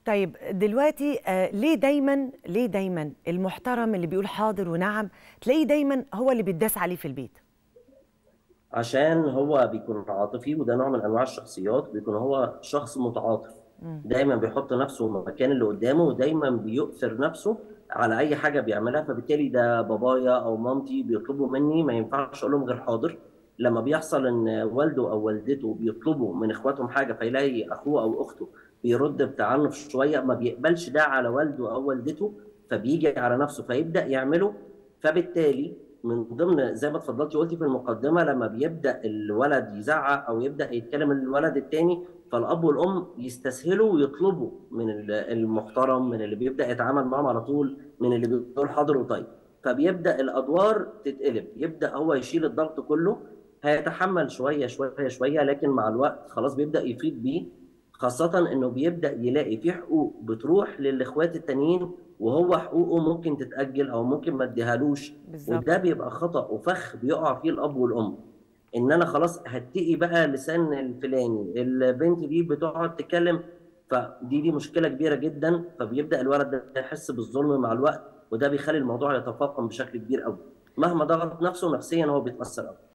طيب دلوقتي ليه دايما المحترم اللي بيقول حاضر ونعم تلاقيه دايما هو اللي بيتداس عليه في البيت؟ عشان هو بيكون عاطفي، وده نوع من انواع الشخصيات، بيكون هو شخص متعاطف. دايما بيحط نفسه مكان اللي قدامه، ودايما بيؤثر نفسه على اي حاجه بيعملها. فبالتالي ده بابايا او مامتي بيطلبوا مني، ما ينفعش اقول لهم غير حاضر. لما بيحصل ان والده او والدته بيطلبوا من اخواتهم حاجه، فيلاقي اخوه او اخته بيرد بتعنف شويه، ما بيقبلش ده على والده او والدته، فبيجي على نفسه فيبدا يعمله. فبالتالي من ضمن زي ما اتفضلتي قلتي في المقدمه، لما بيبدا الولد يزعق او يبدا يتكلم الولد التاني، فالاب والام يستسهلوا ويطلبوا من المحترم، من اللي بيبدا يتعامل معاهم على طول، من اللي بيقول حاضر وطيب. فبيبدا الادوار تتقلب، يبدا هو يشيل الضغط كله. هيتحمل شويه شويه شويه، لكن مع الوقت خلاص بيبدا يفيض بيه. خاصه انه بيبدا يلاقي في حقوق بتروح للاخوات التانيين، وهو حقوقه ممكن تتاجل او ممكن ما اديهالوش. وده بالظبط. بيبقى خطأ وفخ بيقع فيه الأب والأم. إن أنا خلاص هتقي بقى لسان الفلاني، البنت دي بتقعد تتكلم، فدي مشكلة كبيرة جدا. فبيبدأ الولد ده يحس بالظلم مع الوقت، وده بيخلي الموضوع يتفاقم بشكل كبير قوي. مهما ضغط نفسه نفسيا هو بيتأثر قوي.